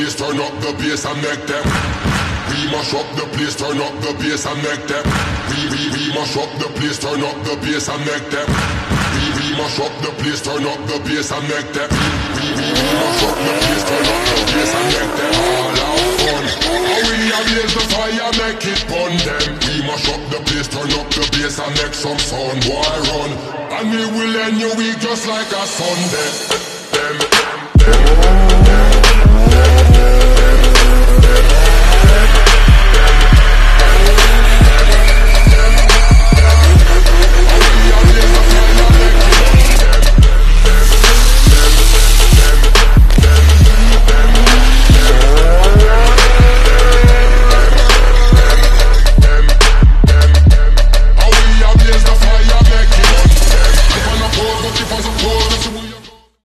place, turn up the bass and make them. We mash up the place, turn up the bass and make them. We mash up the place, turn up the bass and make them. We mash up the place, turn up the bass and make them. We mash up the place, turn up the bass and make them all have fun. And we blaze the fire, make it burn them. We mash up the place, turn up the bass and make some sound, boy run. And we will end your week just like a Sunday. Them.